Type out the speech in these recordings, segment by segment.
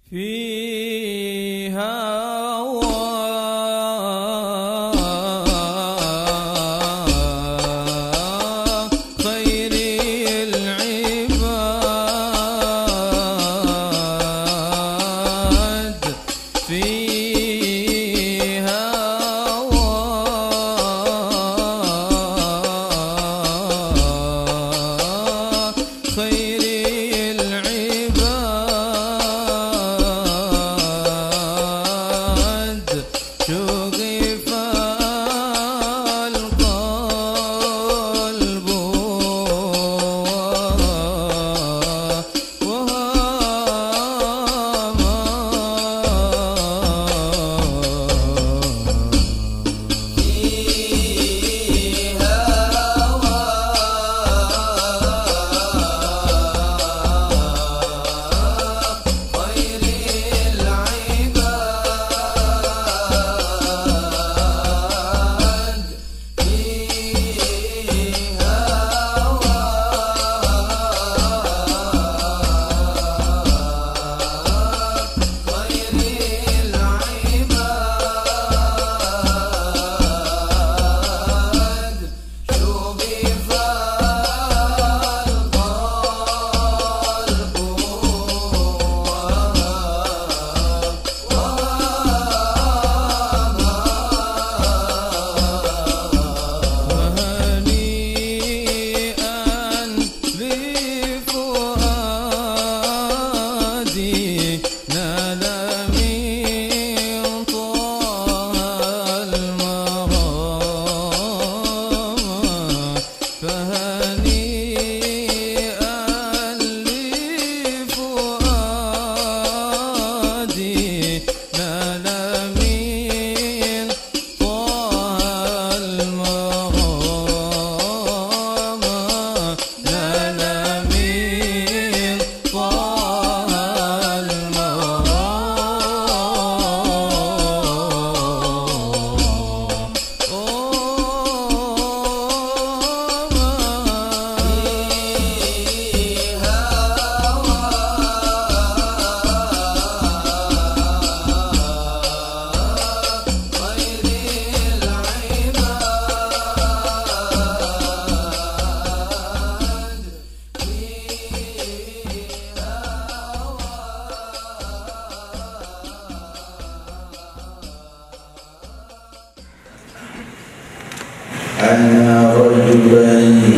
أن رجلا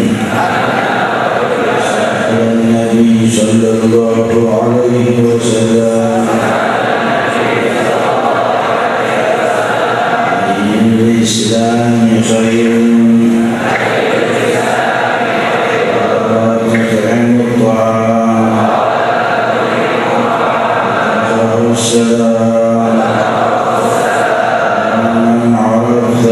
سأل النبي صلى الله عليه وسلم عن الإسلام خير وتطعم الطعام وتقرأ السلام من عرفت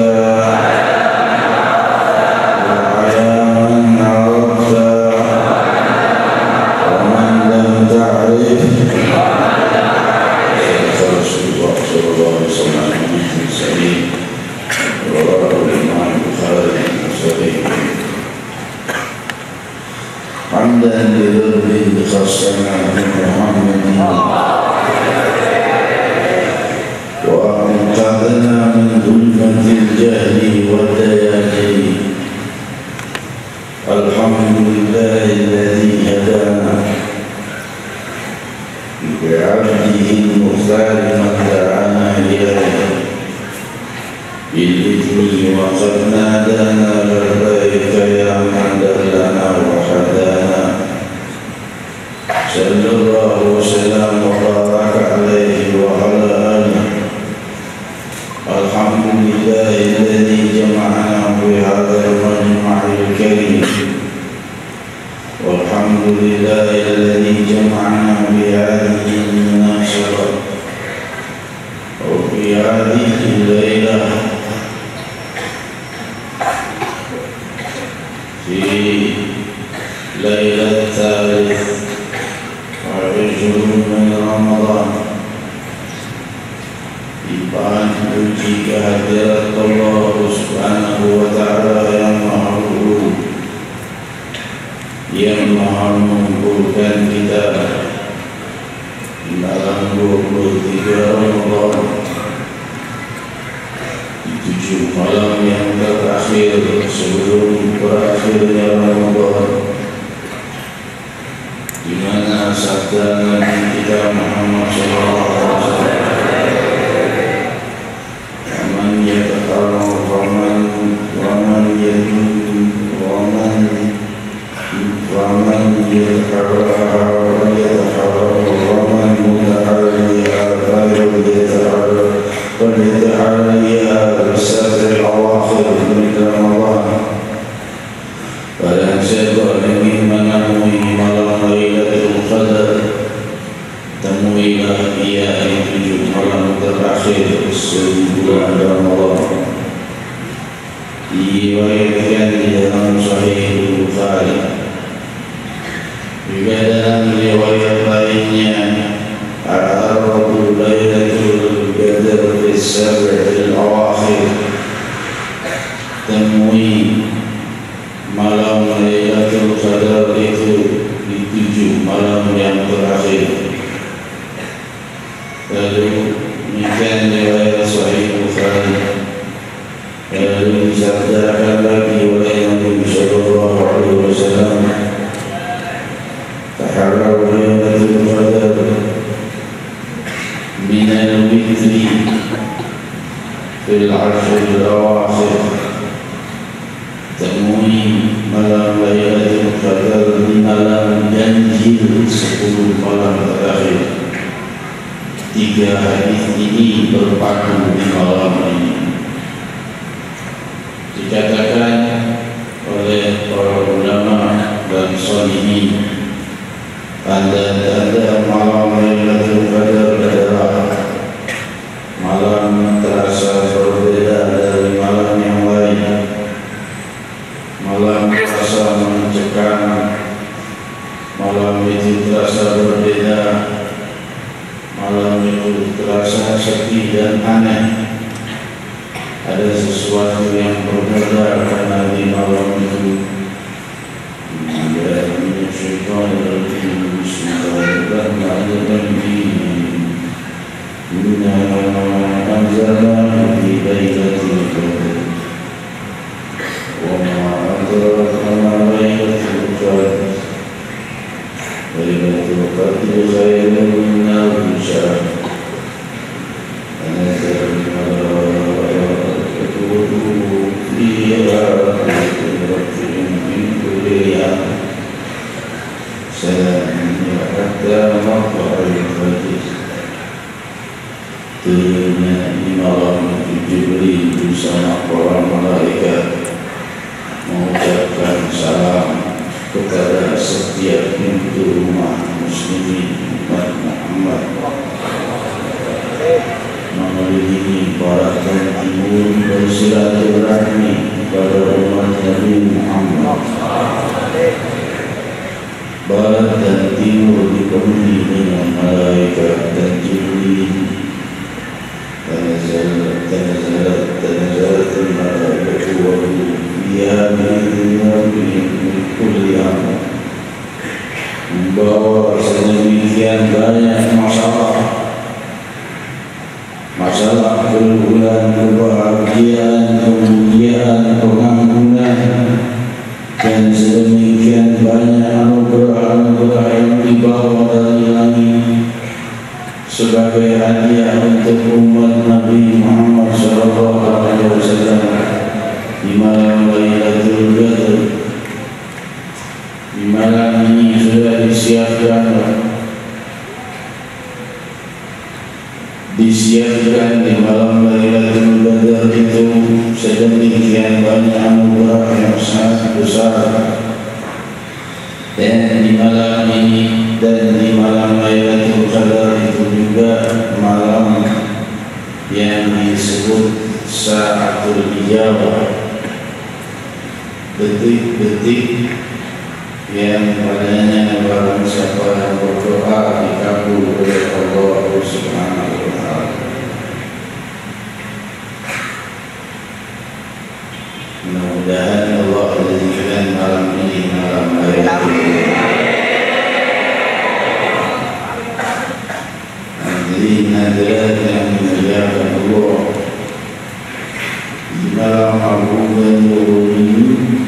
حمدا لربه خصنا بمحمد وأنقذنا من ظلمة الجهل والدياجين. الحمد لله الذي هدانا بعبده المختار من دعانا إليه بالإذن وقد نادانا لبيك يا من دلنا وحدانا. صلى الله وسلم وبارك عليه وعلى آله. الحمد لله الذي جمعنا بهذا المجمع الكريم، والحمد لله الذي جمعنا بهذه المناسبة وفي هذه الليلة في ليلة 23 من رمضان di panji kehadirat Allah Subhanahu wa Ta'ala yang Maha Ulu, yang Maha mengumpulkan kita malam 23 Ramadan, di 7 malam yang terakhir sebelum berakhirnya Ramadan, di mana sabda Nabi kita Muhammad SAW, "Man yataharra barang siapa ingin menemui malam Lailatul Qadar, temuilah ia di 7 malam terakhir sebulan Ramadan." Diriwayatkan di dalam Sahih Bukhari. Juga dalam riwayat lainnya, "Al-Aradu Lailatul Qadar fi sab'il awakhir." Temui malam Lailatul Qadar itu di 7 malam yang terakhir. Lalu demikian riwayat Sahih Bukhari. Lalu disabdakan lagi oleh Nabi sallallahu alaihi wasallam, "Taharraw Lailatul Qadar min al-witri fil 'ashril awakhir." Temui malam Lailatul Qadar di malam ganjil 10 malam terakhir. 3 hadis ini berpadu di malam ini. Dikatakan oleh para ulama dan sholihin, tanda-tanda malam Lailatul Qadar adalah malam terasa berbeda dari malam yang lain. Malam terasa mencekam, malam itu terasa berbeda, malam itu terasa sepi dan aneh. Ada sesuatu yang berbeda karena di malam itu. Turunnya di malam itu Jibril bersama para malaikat mengucapkan salam kepada setiap pintu rumah muslimin umat Muhammad, mengelilingi barat dan timur bersilaturahmi kepada umat Nabi Muhammad. Barat dan timur dipenuhi dengan malaikat dan Jibril. تنزلت الملائكة والروح فيها بإذن ربهم من كل أمر. Membawa sedemikian banyak masalah keluhuran, kebahagiaan, kemuliaan, pengampunan, dan sedemikian banyak anugerah-anugerah yang dibawa dari langit sebagai hadiah untuk umat Nabi Muhammad SAW di malam Lailatul Qadar. Di malam ini sudah disiapkan di malam Lailatul Qadar itu sedemikian banyak anugerah yang sangat besar. Dan di malam ini dan di malam Lailatul Qadar itu juga malam yang disebut Sa'atul Ijabah, detik-detik yang padanya barang siapa yang berdoa dikabul oleh Allah Subhanahu wa Ta'ala. Mudah-mudahan Allah menjadikan malam ini malam Lailatul Qadar. hadirin hadirat yang dimuliakan Allah, di malam bulan ini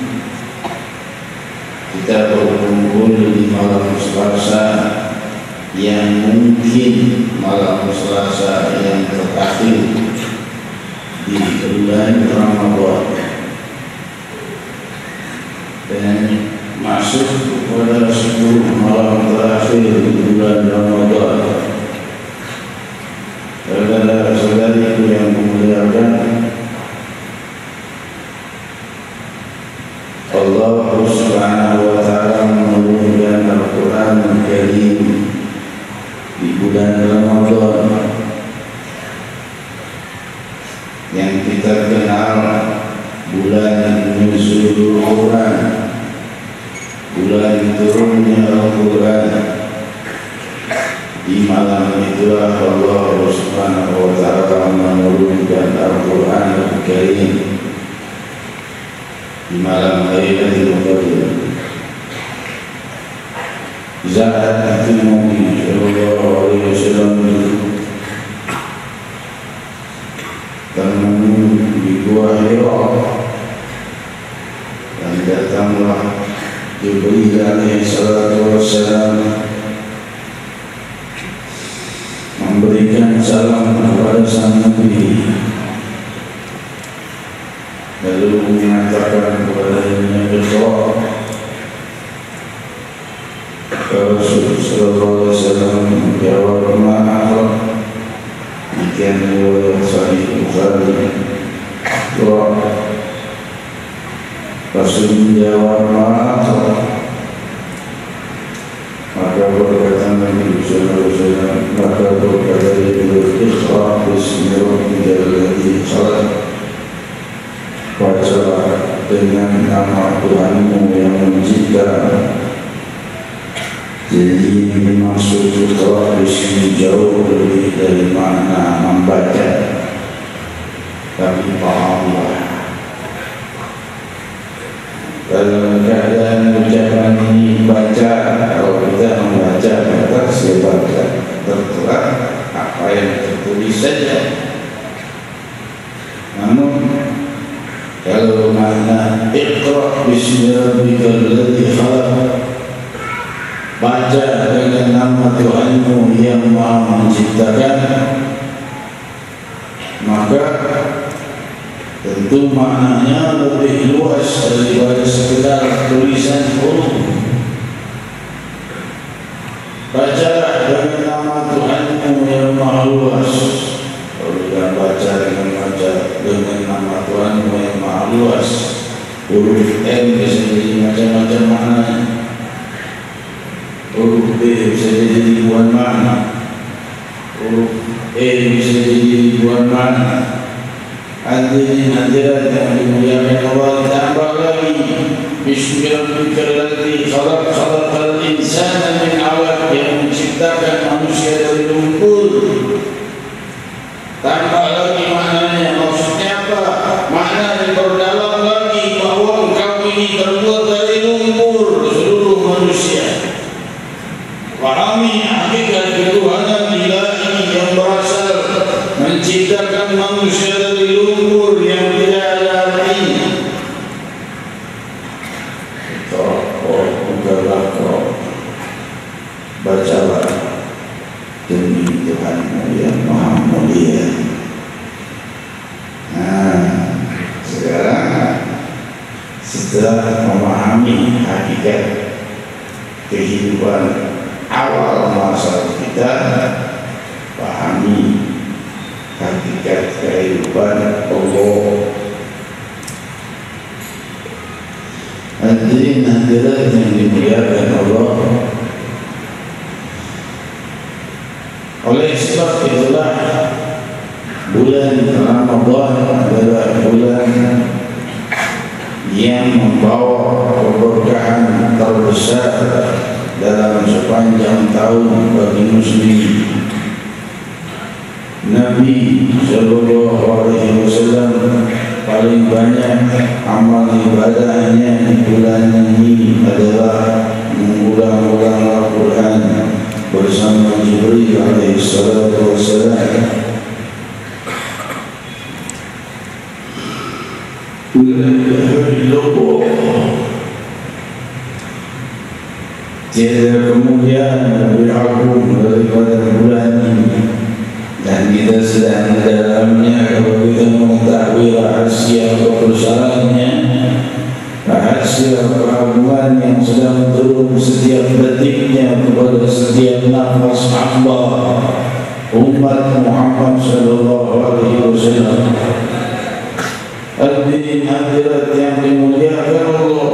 kita berkumpul di malam Selasa yang mungkin malam Selasa yang terakhir di bulan Ramadan, dan masuk kepada 10 malam terakhir di bulan Ramadan. Saudara-saudariku yang memuliakan, Allah Subhanahu wa ta'ala menurunkan Al-Quran Al-Karim di bulan Ramadan yang kita kenal bulan Nuzulul Quran, bulan turunnya Al-Quran. Di malam itulah Allah Subhanahu wa ta'ala menurunkan Al-Quran Al-Karim di malam Lailatul Qadar. Saat itu Nabi sallallahu alaihi wasallam bertemu di Gua Hira, dan datanglah Jibril alaihi salatu wassalam memberikan salam kepada sang Nabi, lalu mengatakan kepadanya, Iqra. Rasul sallallahu alaihi wasallam menjawab, Ma aqra. Demikian riwayat Sahih Bukhari. Rasul menjawab, Ma aqra. Maka berkata Nabi sallallahu alaihi wasallam, maka berkata Iqra bismi rabbikal ladzi khalaq. Bacalah dengan nama Tuhanmu yang mencipta. Jadi ini dimaksud Iqra disini jauh lebih dari makna membaca, tapi pahamlah. Dalam keadaan ucapan ini baca, kalau kita membaca maka sebaca tertera apa yang tertulis saja. Namun kalau makna Iqra bismi rabbikal ladzi khalaq, baca dengan nama Tuhanmu yang Maha Menciptakan, maka tentu maknanya lebih luas daripada sekedar tulisan huruf. Bacalah dengan nama Tuhanmu yang Maha Luas. Kalau kita baca dengan nama Tuhanmu yang Maha Luas, huruf M bisa jadi macam-macam maknanya. Huruf B bisa jadi ribuan makna, huruf E bisa jadi ribuan makna. Hadirin hadirat yang dimuliakan Allah, tambah lagi bismi rabbikal ladzi khalaq, khalaqal insana min 'alaq, yang menciptakan manusia dari lumpur. Tambah lagi maknanya, maksudnya apa? Makna diperdalam lagi bahwa engkau ini terbuat dari lumpur, seluruh manusia. Pahami hakikat ketuhanan ilahi yang berasal menciptakan manusia dari lumpur yang tidak ada artinya. Bacalah demi Tuhanmu yang Maha Mulia. Sekarang setelah memahami hakikat kehidupan awal masa kita, pahami hakikat kehidupan Allah. Hadirin hadirat yang dimuliakan Allah, oleh sebab itulah bulan Ramadan adalah bulan yang membawa keberkahan terbesar dalam sepanjang tahun bagi muslim. Nabi sallallahu alaihi wasallam paling banyak amal ibadahnya di bulan ini adalah mengulang-ulang Al-Quran bersama Jibril alaihi salatu wassalam Tiada kemudian lebih agung daripada bulan ini, dan kita sedang dalamnya. Kalau kita mengetahui rahasia kebesarannya, rahasia keagungan yang sedang turun setiap detiknya kepada setiap nafas hamba umat Muhammad sallallahu alaihi wasallam. Hadirin hadirat yang dimuliakan Allah,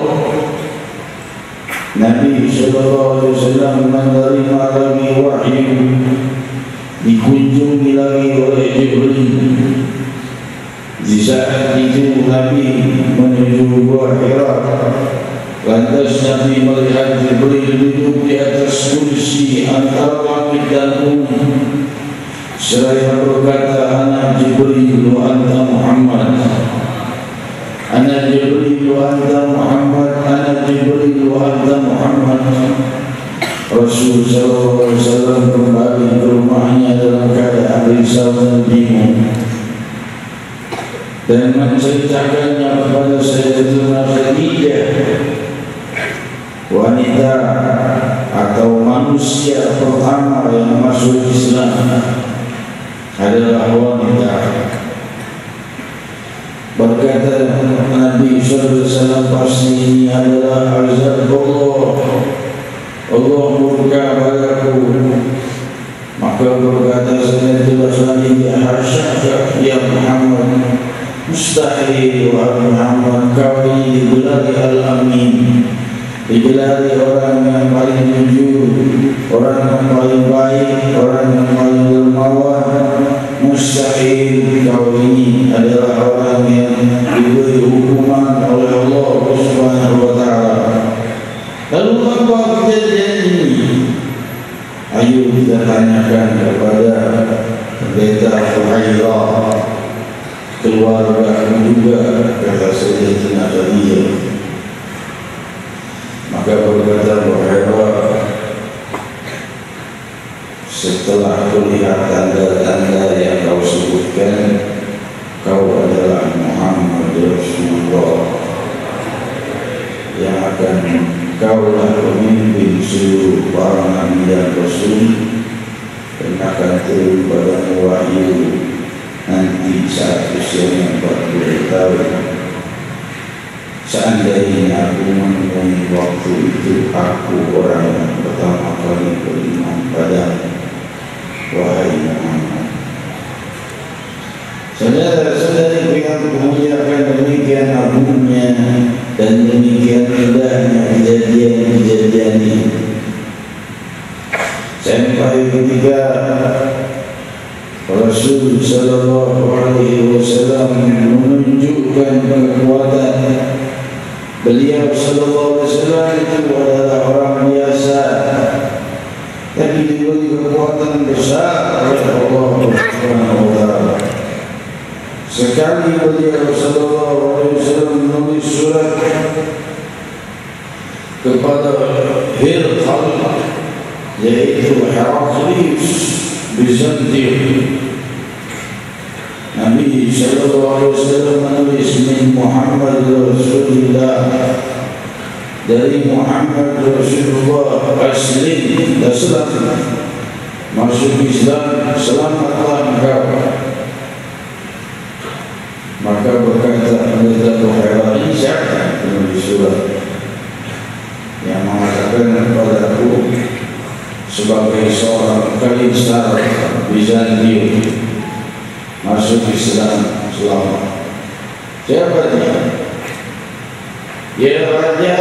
Nabi sallallahu alaihi wasallam menerima lagi wahyu, dikunjungi lagi oleh Jibril. Di saat itu Nabi menuju Gua Hira. Lantas Nabi melihat Jibril duduk di atas kursi antara langit dan bumi. Seraya berkata, "Ana Jibril wa anta Muhammad. Ana Jibril wa anta Muhammad. Ana Jibril wa anta Muhammad." Rasul sallallahu alaihi wasallam kembali ke rumahnya dalam keadaan risau dan bingung, dan menceritakannya kepada Sayyidatuna Khadijah, wanita atau manusia pertama yang masuk Islam adalah wanita. Berkata Nabi sallallahu alaihi wasallam, "Pasti ini adalah azab Allah. Allah murka padaku." Maka berkata Sayyidatuna Khadijah, "Hasyaka ya Muhammad, mustahil wahai Muhammad, kau ini digelari Al-Amin, digelari orang yang paling jujur, orang yang paling baik, orang yang paling dermawan. Mustahil kau ini adalah orang yang diberi hukuman oleh Allah Subhanahu wa ta'ala." Lalu apa kejadian ini? Ayo kita tanyakan kepada pendeta Fuhairah, keluarga juga, kata Sayyidatuna Khadijah. Maka berkata Fuhairah, "Setelah kulihat tanda-tanda yang kau sebutkan, kau adalah Muhammad Rasulullah yang akan kaulah pemimpin seluruh para nabi dan rasul, dan akan turun padamu wahyu nanti saat usianya 40 tahun. Seandainya aku menemui waktu itu, aku orang yang pertama kali beriman padamu, wahai Muhammad." Saudara-saudari yang memuliakan, demikian agungnya dan demikian indahnya kejadian-kejadian ini. Sampai ketika Rasul sallallahu alaihi wasallam menunjukkan kekuatan beliau sallallahu alaihi wasallam itu adalah orang biasa, tapi diberi kekuatan besar oleh Allah Subhanahu wa ta'ala. Sekali beliau sallallahu alaihi wasallam menulis surat kepada Hirqal, yaitu Heraklius Bizantium. Nabi sallallahu alaihi wasallam menulis, "Min Muhammad Rasulullah," dari Muhammad Rasulullah, "Aslim taslam," masuk Islam, selamatlah engkau. Maka berkata pendeta Fuhairah, "Ini siapa penulis surat yang mengatakan kepada aku sebagai seorang kaisar Bizantium masuk Islam selamat?" Siapa dia? Dia raja?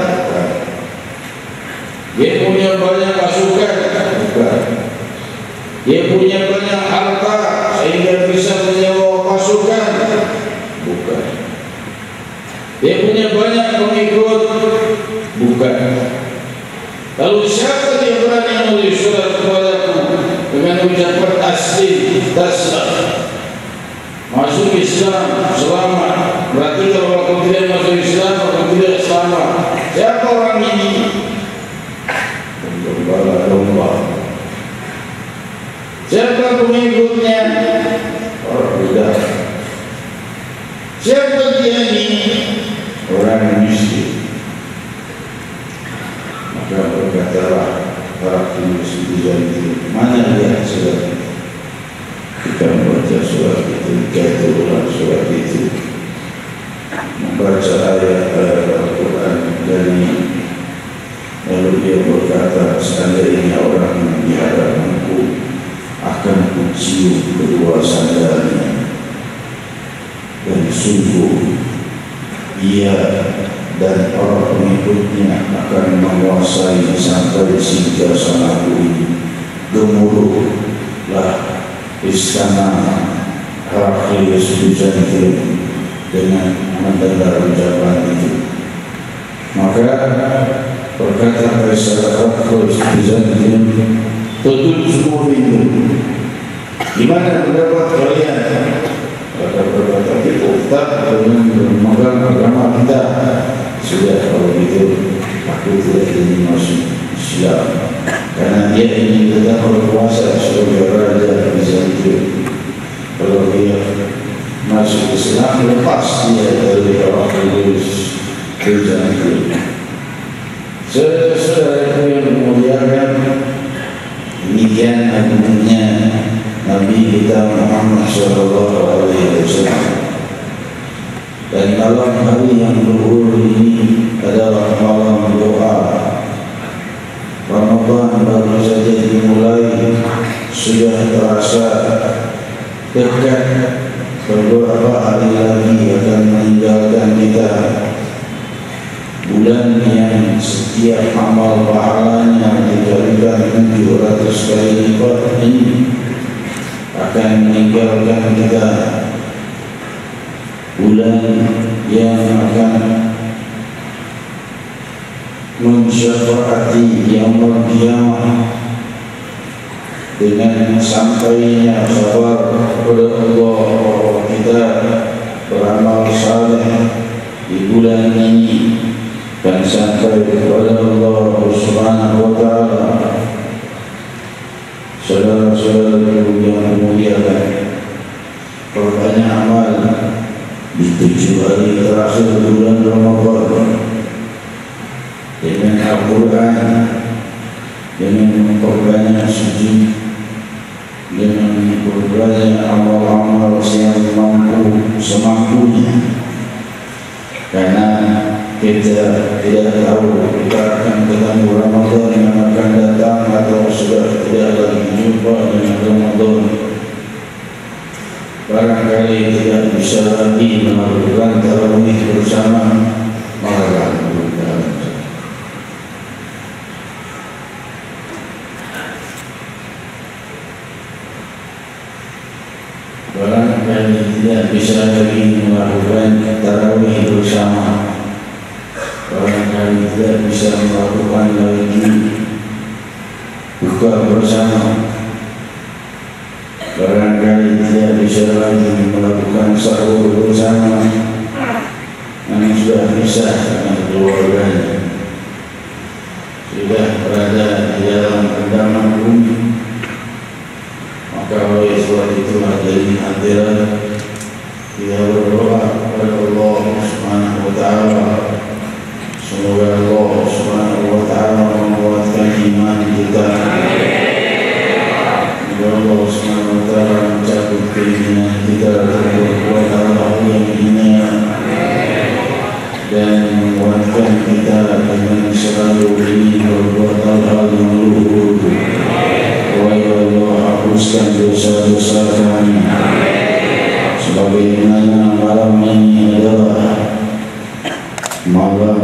Dia punya banyak pasukan? Bukan. Dia punya banyak harta sehingga bisa menyewa pasukan? Bukan. Dia punya banyak pengikut? Bukan. Lalu siapa dia berani menulis surat kepadaku dengan ucapan asli, taslam, masuk Islam selamat? Berarti kalau aku tidak masuk Islam, aku tidak selamat. Siapa orang ini? Gembala domba. Siapa pengikutnya? Orang beda. Siapa dia ini? Orang miskin. Maka berkatalah para penulis itu, mana dia surat itu? Kita membaca surat itu, kita ulang surat itu, membaca ayat-ayat Al-Quran dari, lalu dia berkata, seandainya orang yang di hadapanku akan kucium kedua sandalnya, dan sungguh ia dan para pengikutnya akan menguasai sampai singgasanaku ini. Gemuruhlah istana Heraklius Bizantium dengan mendengar ucapan itu. Maka berkata Kaisar Heraklius Bizantium, tutup semua pintu. Di mana pendapat kalian? Berkata kita dengan memegang agama kita. Sudah, kalau gitu aku tidak ingin masuk Islam, karena dia ingin tetap berkuasa sebagai raja Bizantium. Kalau dia masuk Islam, lepas dia dari Heraklius Bizantium. Saudara-saudara yang dimuliakan, demikian agungnya Nabi kita Muhammad SAW. Dan malam hari yang berhur ini adalah malam doa. Ramadan baru saja dimulai, sudah terasa dekat. Beberapa hari lagi akan meninggalkan kita. Bulan yang setiap amal pahalanya dikalikan 700 kali lipat ini akan meninggalkan kita. Bulan yang akan mensyafaati yaumul qiyamah dengan sampainya kabar kepada Allah bahwa kita beramal saleh di bulan ini dan sampai kepada Allah Subhanahu wa taala. Saudara-saudara yang dimuliakan, perbanyak amal di 7 hari terakhir bulan Ramadan dengan Al-Quran, dengan memperbanyak sujud, dengan memperbanyak amal-amal yang mampu semampunya. Karena kita tidak tahu kita akan ketemu Ramadan yang akan datang atau sudah tidak lagi jumpa dengan Ramadan. Barangkali tidak bisa lagi melakukan tarawih bersama, maka barangkali tidak bisa lagi melakukan tarawih bersama, barangkali tidak bisa melakukan lagi buka bersama, barangkali tidak bisa lagi melakukan sahur bersama, yang sudah bisa dengan keluarganya, sudah berada di dalam genggaman bumi. Maka oleh sebab itulah dari hadirat kita berdoa kepada Allah Subhanahu wa taala, semoga Allah Subhanahu wa taala menguatkan iman kita. Allah Subhanahu wa taala mencabut keinginan kita berbuat hal yang hina dan menguatkan kita dengan selalu ingin berbuat hal yang luhur. Ya Allah, hapuskan dosa-dosa kami, sebagaimana malam ini adalah malam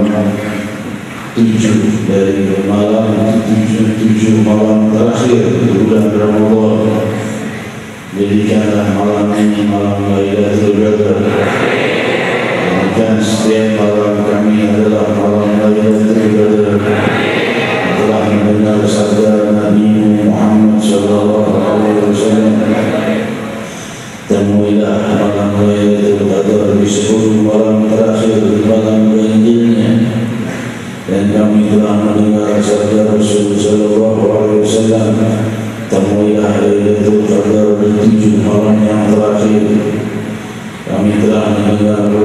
7 dari malam 7 malam terakhir bulan Ramadan. Jadikanlah malam ini malam Lailatul Qadar, dan setiap malam kami adalah malam Lailatul Qadar. Telah mendengar sabda Nabi Muhammad SAW, temuilah malam Lailatul Qadar di 10 malam terakhir malam ganjilnya. Dan kami telah mendengar sabda Rasulullah SAW, temuilah Lailatul Qadar di 7 malam yang terakhir. Kami telah mendengar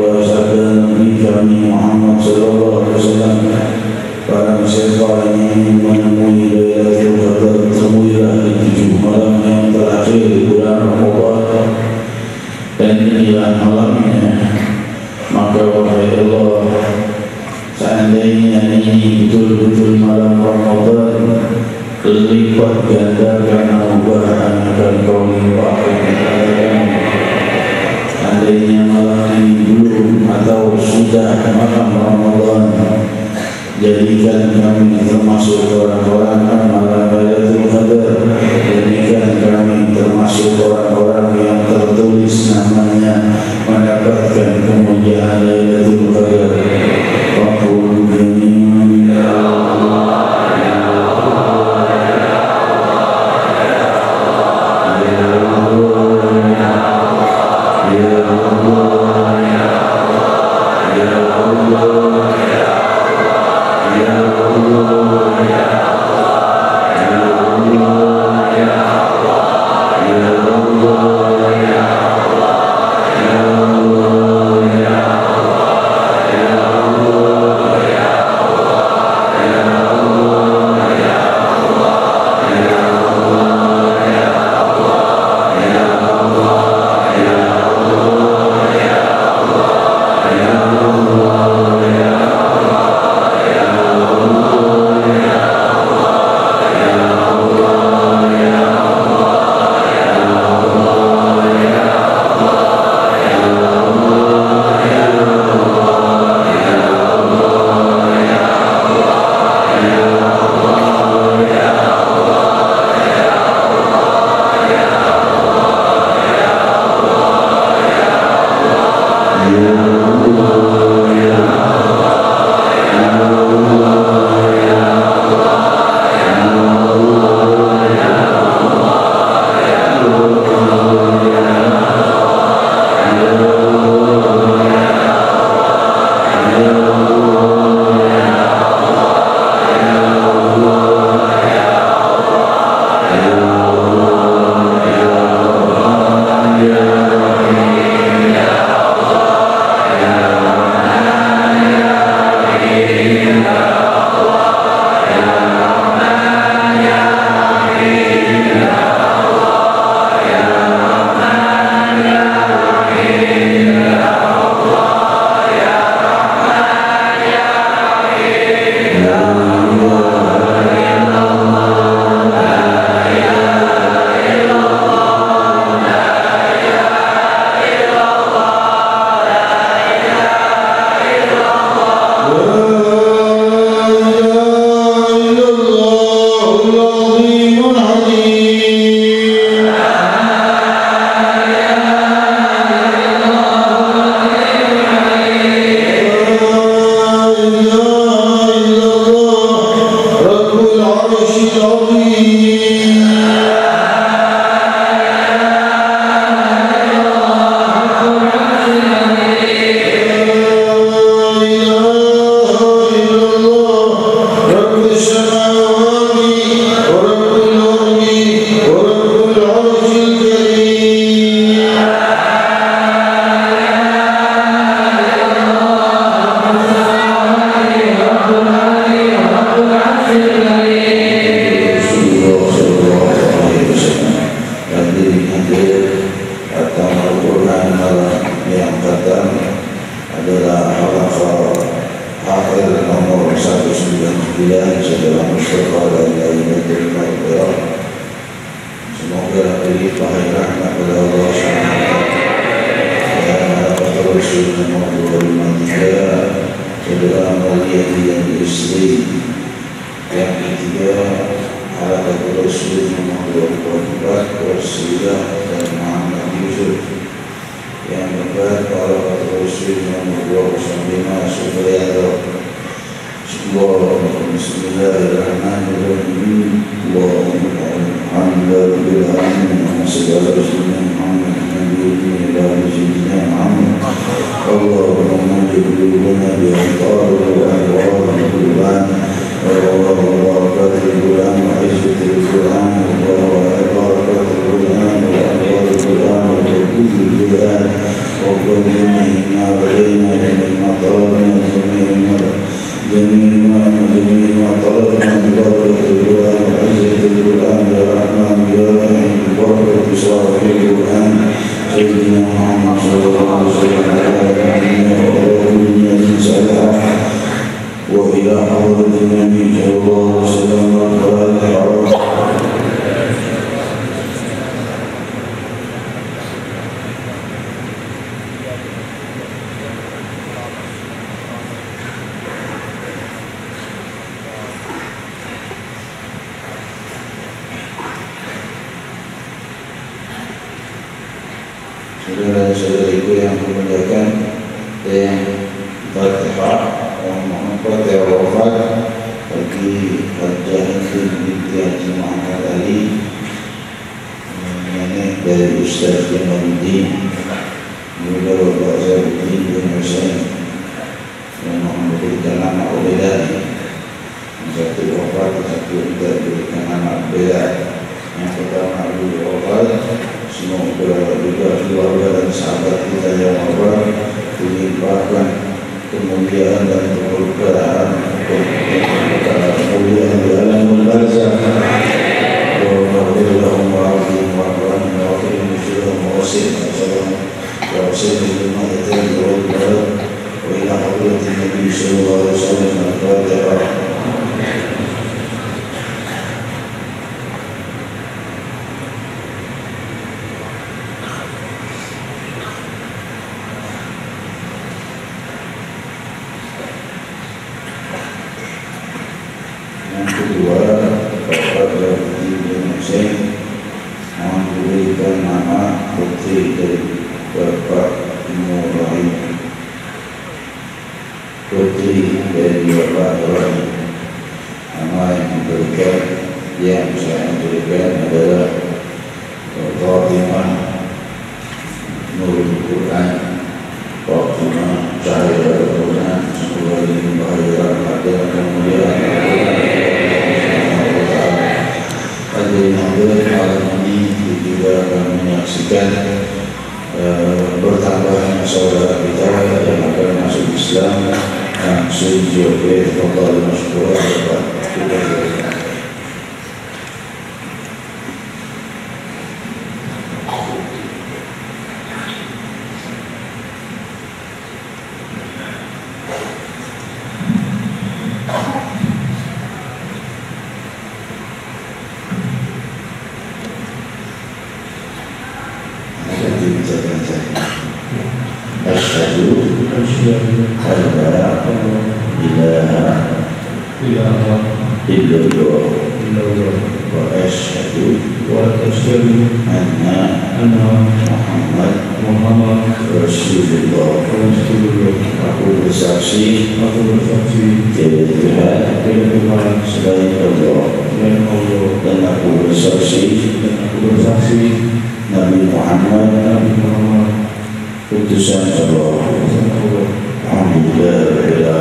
hadir atau Al-Quran malam yang datang adalah halaqah akhir nomor 199 setelah Mustafa dan Lailatul Qadar. Semoga dilimpahi rahmat kepada Allah SWT dan harapan Rasulullah Muhammad saudara Mauliyati yang istri. Yang ketiga harapan Rasulullah Muhammad Rasulullah dan Muhammad Yusuf. Yang keempat harapan Rasulullah Muhammad Rasulullah. Bismillahirrahmanirrahim. Alhamdulillah segala Rasulullah Muhammad Nabi Muhammad. Allahumma jibuluna bi'antarul Al-Quran wa barakatul Quran wa izzatul Quran wa barakatul Quran wa anwarul Quran wa tawfiqul Quran wa qulina alaina min matarina جميع ما طلبنا ببركة القرآن وعزة القرآن يا رحمن يا رحيم ببركة صاحب القرآن سيدنا محمد صلى الله عليه وسلم وعلى كل صالحة وإلى حضرة النبي صلى الله عليه وسلم والفاتحة. Saudara-saudariku yang memuliakan yang Fatihah yang Fatihah wafat bagi Hajjah binti Haji Muhammad Ali nenek dari Ustaz Jamaluddin juga Bapak Zainuddin bin Husain yang memberikan anak Ubaidani. Satu wafat, satu tidak diberikan anak beda. Yang pertama dulu wafat. Semoga juga keluarga dan sahabat kita yang wafat dilimpahkan kemuliaan dan keberkahan kemuliaan di alam barzakh. Allahumma wa'afihim wa'afihim wa'afihim wa'afihim wa'afihim wa ila hadratin Nabi sallallahu alaihi wasallam. Al-Fatihah. Yang saya berikan adalah Fatimah Nurul Quran, Fatimah Cahaya Al-Quran. Semoga dilimpahi rahmat dan kemuliaan hadirin hadirin malam ini juga akan menyaksikan bertambahnya saudara kita yang akan masuk Islam langsung joget total masyarakat dapat kita berikan. Nabi Muhammad utusan Allah. Alhamdulillah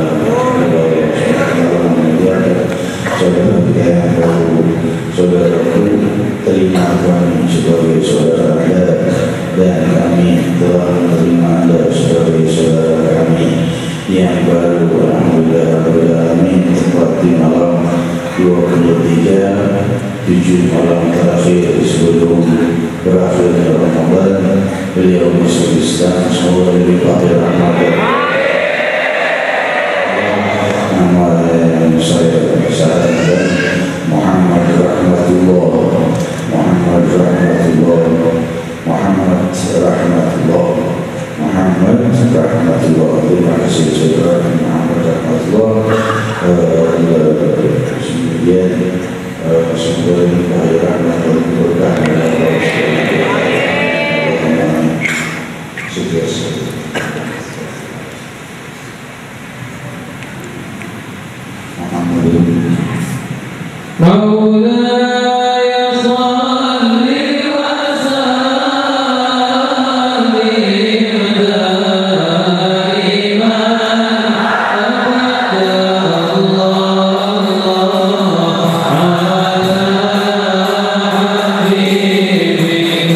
saudaraku terima kami sebagai saudara Anda dan kami telah menerima Anda sebagai saudara kami yang baru. Alhamdulillah tepat di malam 23 7 malam terakhir sebelum berakhirnya beliau masuk Islam, semoga dilimpahi rahmat. Nama yang saya sarankan Muhammad Rahmatullah, Muhammad Rahmatullah, Muhammad Rahmatullah, Muhammad Rahmatullah. Terima kasih saudara Muhammad Rahmatullah. Kemudian semoga dilimpahi rahmat dan berkah dari Allah. Sukses. مولاي صل وسلم دائما أبدا الله على حبيبك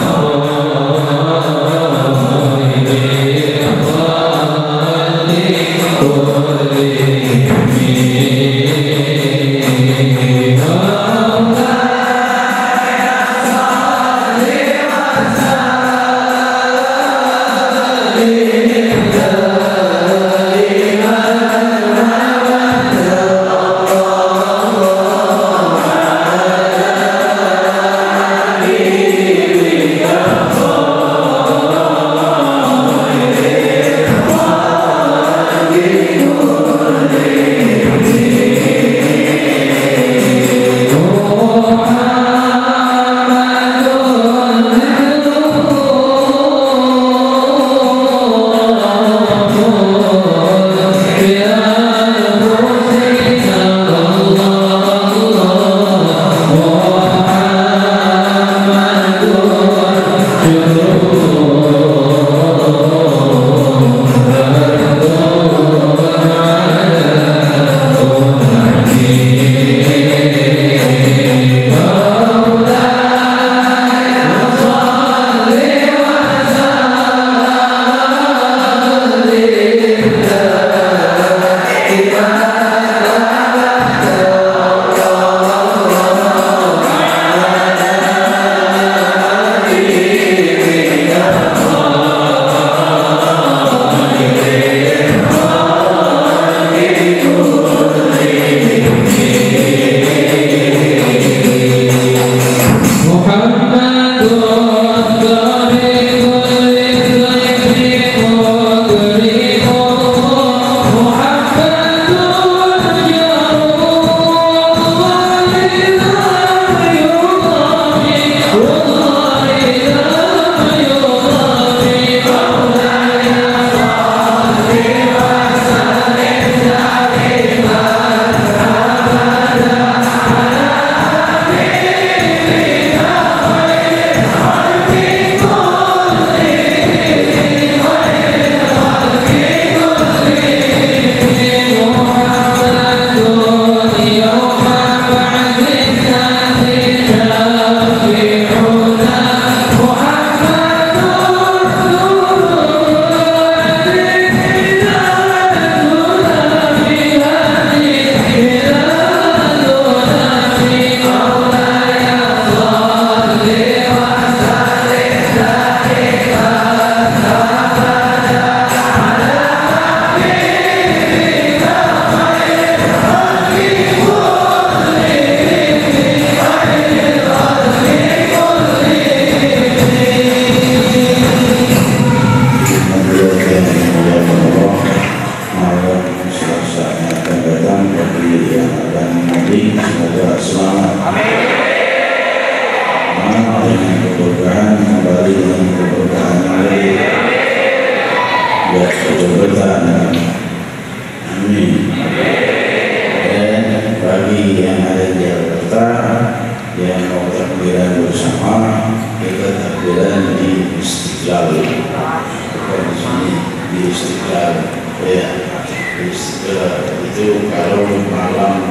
Itu kalau malam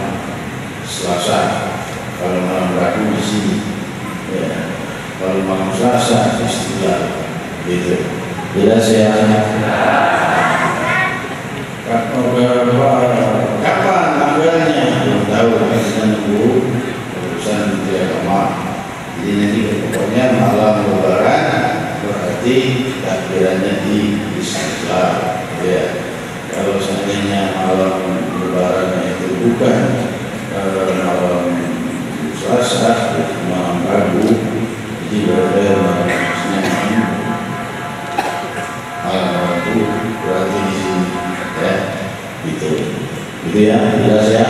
Selasa, kalau malam Rabu di sini, ya. Kalau malam Selasa Istiqlal, gitu. Jelas ya. Kapan tanggalnya? Belum tahu. Kita nunggu urusan Menteri Agama. Jadi nanti pokoknya malam Lebaran berarti berarti takbirannya di Istiqlal ya. Kalau seandainya malam lebaran itu bukan malam Selasa, malam Rabu, jadi berada malam Senin, malam Rabu berarti di sini ya, gitu ya, jelas ya.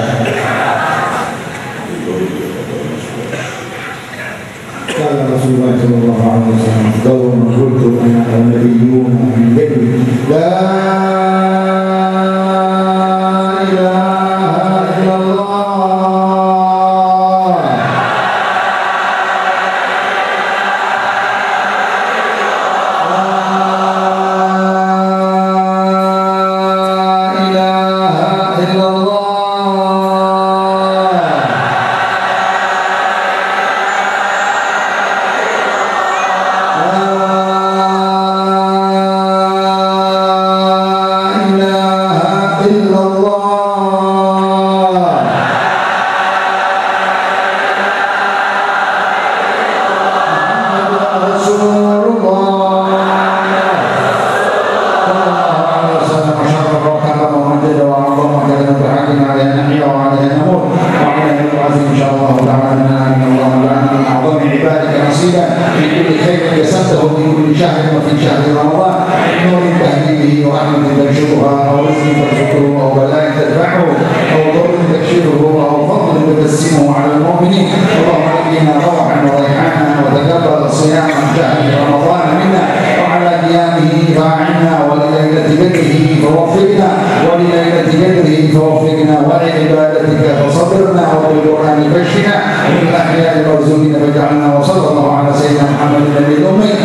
قال رسول الله صلى الله عليه وسلم قول من قلت انا النبيون من قبل لا اله الا الله لا اله الا الله وصلى الله على سيدنا محمد النبي الأمي